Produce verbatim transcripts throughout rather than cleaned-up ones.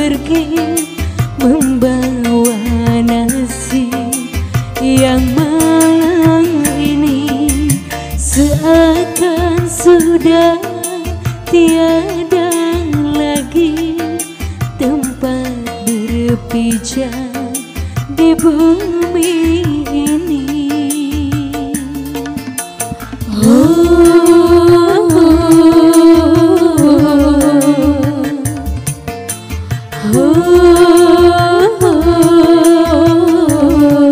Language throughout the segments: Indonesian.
pergi membawa nasib yang malang ini, seakan sudah tiada lagi tempat berpijak di bumi ini. Oh, oh, oh,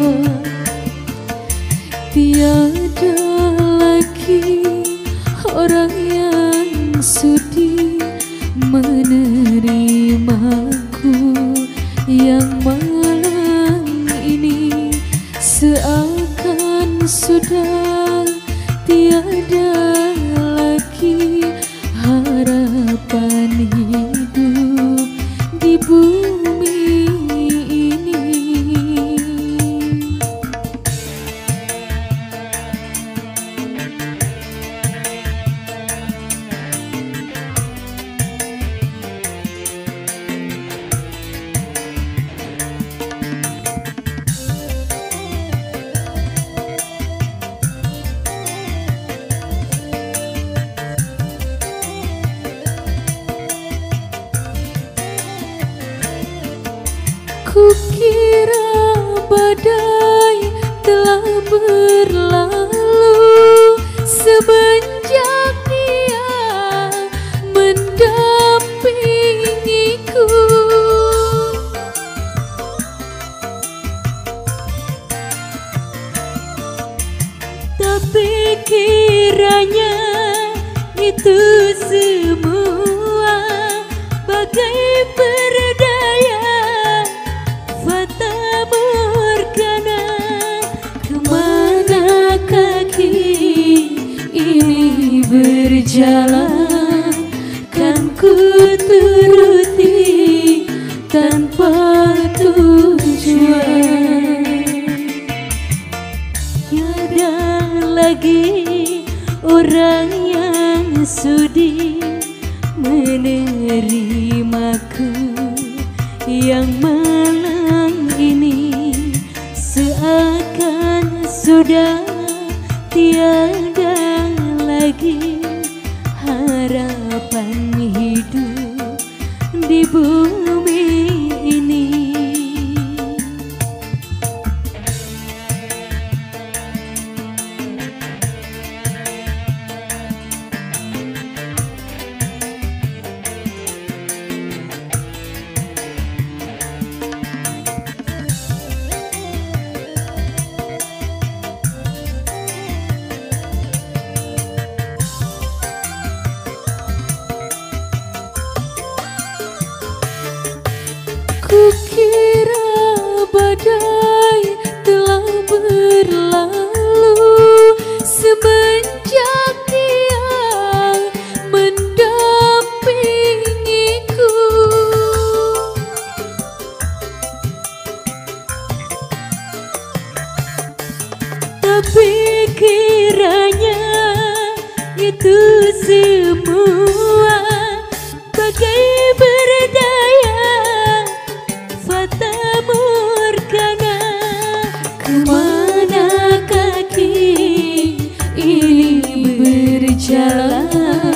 tiada lagi orang yang sudi menerimaku yang malam ini, seakan sudah tiada lagi harapan hidup di bumi ini. Kukira badai telah berlalu semenjak dia mendampingiku, tapi kiranya itu semua bagai berdaya fata morgana. Kemana kaki ini berjalan, kan ku turuti tanpa tujuan. Tiada lagi orang yang sudi menerimaku yang malang ini, seakan sudah tiada lagi harapan hidup di bumi ini. Kukira badai telah berlalu semenjak dia mendampingiku, tapi kiranya itu semua bagai berdaya fata morgana. Kemana kaki ini berjalan,